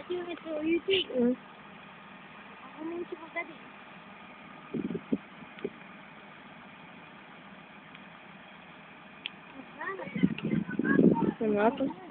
unit to UT. Ako mo siya magdali. Ano ito?